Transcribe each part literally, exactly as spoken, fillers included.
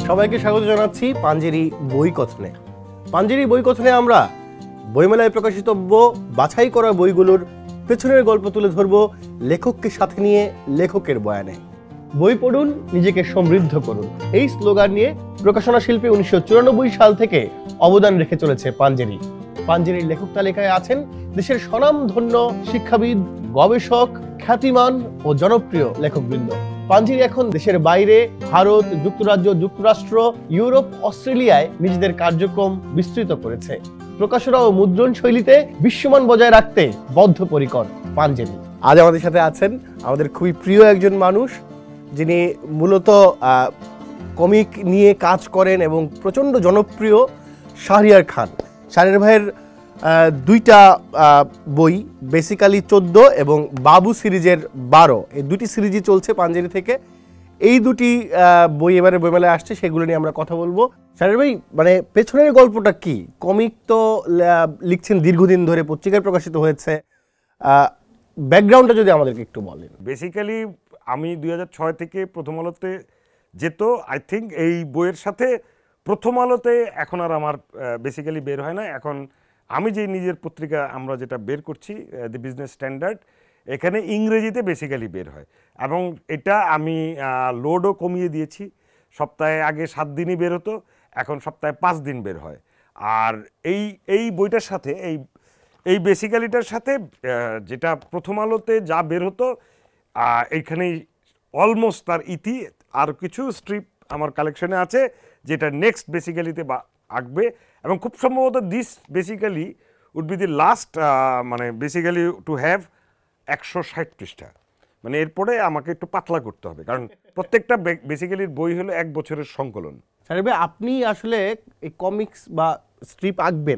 সবাইকে স্বাগত জানাচ্ছি পাঞ্জেরি বইকথনে। পাঞ্জেরি বইকথনে আমরা বইমেলায় প্রকাশিতব্য বাছাই করা বইগুলোর পেছনের গল্প তুলে ধরব লেখককে সাথে নিয়ে লেখকের বয়ানে। বই পড়ুন, নিজেকে সমৃদ্ধ করুন, এই স্লোগান নিয়ে প্রকাশনা শিল্পী উনিশশো চুরানব্বই সাল থেকে অবদান রেখে চলেছে পাঞ্জেরি। পাঞ্জেরির লেখক তালিকায় আছেন দেশের স্বনামধন্য শিক্ষাবিদ, গবেষক, খ্যাতিমান ও জনপ্রিয় লেখকবৃন্দ। পাঞ্জেরি এখন দেশের বাইরে ভারত, যুক্তরাজ্য, যুক্তরাষ্ট্র, ইউরোপ, অস্ট্রেলিয়ায় নিজেদের কার্যক্রম বিস্তৃত করেছে। প্রকাশনা ও মুদ্রণ শৈলীতে বিশ্বমান বজায় রাখতে বদ্ধপরিকর পাঞ্জেরি। আজ আমাদের সাথে আছেন আমাদের খুবই প্রিয় একজন মানুষ, যিনি মূলত কমিক নিয়ে কাজ করেন এবং প্রচণ্ড জনপ্রিয়, শাহরিয়ার খান। শাহরিয়ার ভাইয়ের দুইটা বই, বেসিক্যালি চোদ্দ এবং বাবু সিরিজের বারো, এই দুটি সিরিজই চলছে পাঞ্জেরি থেকে। এই দুটি বই এবারে বইমেলায় আসছে, সেগুলো নিয়ে আমরা কথা বলবো। শাহরিয়ার ভাই, মানে পেছনের গল্পটা কি? কমিক তো লিখছেন দীর্ঘদিন ধরে, পত্রিকায় প্রকাশিত হয়েছে, ব্যাকগ্রাউন্ডটা যদি আমাদেরকে একটু বলেন। বেসিক্যালি আমি দুই হাজার ছয় থেকে প্রথম আলোতে যেত। আই থিঙ্ক এই বইয়ের সাথে প্রথম আলোতে এখন আর আমার বেসিক্যালি বের হয় না। এখন আমি যে নিজের পত্রিকা আমরা যেটা বের করছি, দি বিজনেস স্ট্যান্ডার্ড, এখানে ইংরেজিতে বেসিক্যালি বের হয় এবং এটা আমি লোডও কমিয়ে দিয়েছি। সপ্তাহে আগে সাত দিনই বের হতো, এখন সপ্তাহে পাঁচ দিন বের হয়। আর এই এই বইটার সাথে এই এই বেসিক্যালিটার সাথে যেটা প্রথম আলোতে যা বের হতো এইখানেই অলমোস্ট তার ইতি। আর কিছু স্ট্রিপ আমার কালেকশনে আছে যেটা নেক্সট বেসিক্যালিতে আঁকবে এবং খুব সম্ভবত this basically would be the last, মানে বেসিক্যালি টু হ্যাভ একশো ষাট পৃষ্ঠা। মানে এরপরে আমাকে একটু পাতলা করতে হবে, কারণ প্রত্যেকটা বেসিক্যালির বই হলো এক বছরের সংকলন। শাহরিয়ার ভাই, আপনি আসলে এই কমিক্স বা স্ট্রিপ আঁকবেন,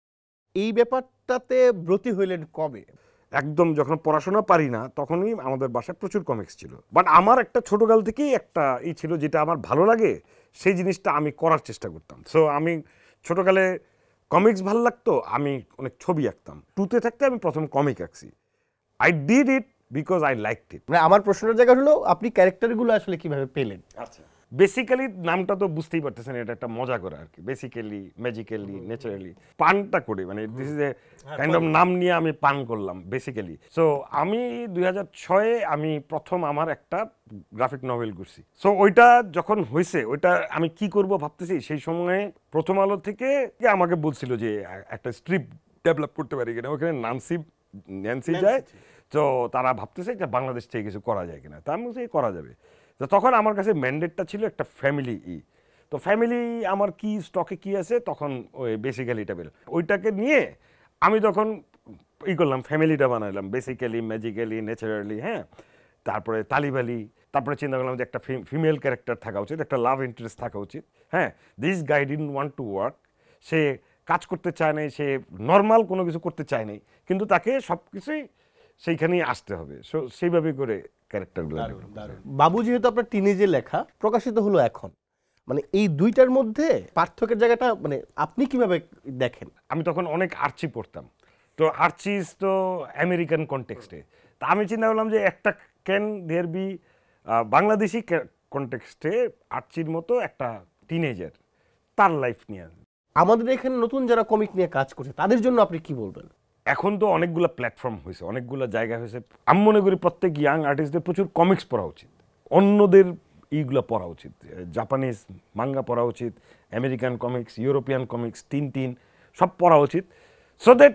এই ব্যাপারটাতে ব্রতী হইলেন কবে? একদম যখন পড়াশোনা পারি না তখনই আমাদের বাসায় প্রচুর কমিক্স ছিল। বাট আমার একটা ছোটোকাল থেকেই একটা ই ছিল, যেটা আমার ভালো লাগে সেই জিনিসটা আমি করার চেষ্টা করতাম। সো আমি ছোটোকালে কমিক্স ভালো লাগতো, আমি অনেক ছবি আঁকতাম। টুতে থাকতে আমি প্রথম কমিক আঁকছি। I did it because I liked it. মানে আমার প্রশ্নের জায়গা হলো, আপনি ক্যারেক্টারগুলো আসলে কিভাবে পেলেন? আচ্ছা, বেসিক্যালি নামটা তো বুঝতেই পারতেছেন, এটা একটা মজা করে আর কি। বেসিক্যালি, ম্যাজিক্যালি, ন্যাচারালি, পানটা করে, মানে this is a kind of নাম নিয়ে আমি পান করলাম বেসিক্যালি। সো আমি দুই হাজার ছয়ে আমি প্রথম আমার একটা গ্রাফিক নভেল করছি। সো ওইটা যখন হয়েছে, ওইটা আমি কি করব ভাবতেছি, সেই সময়ে প্রথম আলো থেকে আমাকে বলছিল যে একটা স্ট্রিপ ডেভেলপ করতে পারি কিনা। ওখানে নান্সি ন্যান্সি যায়, তো তারা ভাবতেছে যে বাংলাদেশ থেকে কিছু করা যায় কিনা। তা আমি বলছি করা যাবে। তো তখন আমার কাছে ম্যান্ডেটটা ছিল একটা ফ্যামিলি ই। তো ফ্যামিলি আমার কি স্টকে কি আছে, তখন ওই বেসিক্যালিটা বের, ওইটাকে নিয়ে আমি তখন ই করলাম, ফ্যামিলিটা বানাইলাম, বেসিক্যালি, ম্যাজিক্যালি, ন্যাচারালি, হ্যাঁ। তারপরে তালিবালি, তারপরে চিন্তা করলাম যে একটা ফিমেল ক্যারেক্টার থাকা উচিত, একটা লাভ ইন্টারেস্ট থাকা উচিত, হ্যাঁ। This guy didn't want to work, সে কাজ করতে চায় নাই, সে নর্মাল কোনো কিছু করতে চায় নাই, কিন্তু তাকে সব কিছুই সেইখানেই আসতে হবে। সো সেইভাবে করে ক্যারেক্টারগুলো। বাবু যেহেতু আপনার টিনেজে লেখা, প্রকাশিত হলো এখন, মানে এই দুইটার মধ্যে পার্থক্যের জায়গাটা মানে আপনি কিভাবে দেখেন? আমি তখন অনেক আর্চি পড়তাম, তো আর্চিস তো আমেরিকান কনটেক্সটে। তা আমি চিন্তা করলাম যে একটা ক্যান দেয়ার বি বাংলাদেশি কনটেক্সটে আর্চির মতো একটা টিনেজার, তার লাইফ নিয়ে। আমাদের এখানে নতুন যারা কমিক নিয়ে কাজ করছে তাদের জন্য আপনি কি বলবেন? এখন তো অনেকগুলো প্ল্যাটফর্ম হয়েছে, অনেকগুলো জায়গা হয়েছে। আমি মনে করি প্রত্যেক ইয়াং আর্টিস্টদের প্রচুর কমিক্স পড়া উচিত, অন্যদের এইগুলো পড়া উচিত, জাপানিজ মাঙ্গা পড়া উচিত, American comics, European comics, Tintin সব পড়া উচিত। সো দ্যাট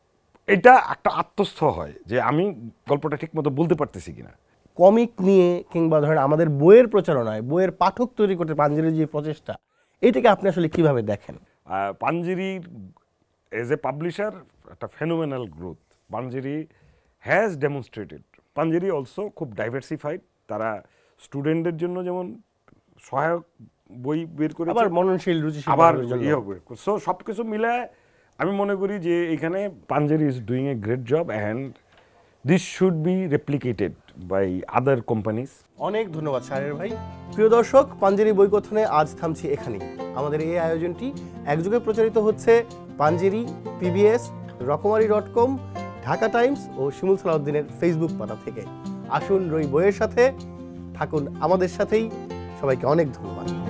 এটা একটা আত্মস্থ হয় যে আমি গল্পটা ঠিক মতো বলতে পারতেছি কিনা। কমিক নিয়ে কিংবা ধরেন আমাদের বইয়ের প্রচারণায় বইয়ের পাঠক তৈরি করতে পাঞ্জেরির যে প্রচেষ্টা, এটাকে আপনি আসলে কিভাবে দেখেন? পাঞ্জেরির এজ এ পাবলিশার একটা phenomenal growth Panjeree has demonstrated. Panjeree also খুব ডাইভার্সিফাইড, তারা স্টুডেন্টদের জন্য যেমন সহায়ক বই বের করে, আবার মননশীল, রুচিশীল, আবার ইয়ে হবে। সো সব কিছু মিলে আমি মনে করি যে এখানে Panjeree is doing a great job and this should be replicated by other companies. অনেক ধন্যবাদ শাহরিয়ার ভাই। প্রিয় দর্শক, পাঞ্জেরি বইকথনে আজ থামছি এখানেই। আমাদের এই আয়োজনটি একযোগে প্রচারিত হচ্ছে Panjeree, PBS, Rokomari dot com, Dhaka Times ও শিমুল সালাউদ্দিনের ফেসবুক পাতা থেকে। আসুন রই বইয়ের সাথে থাকুন, আমাদের সাথেই। সবাইকে অনেক ধন্যবাদ।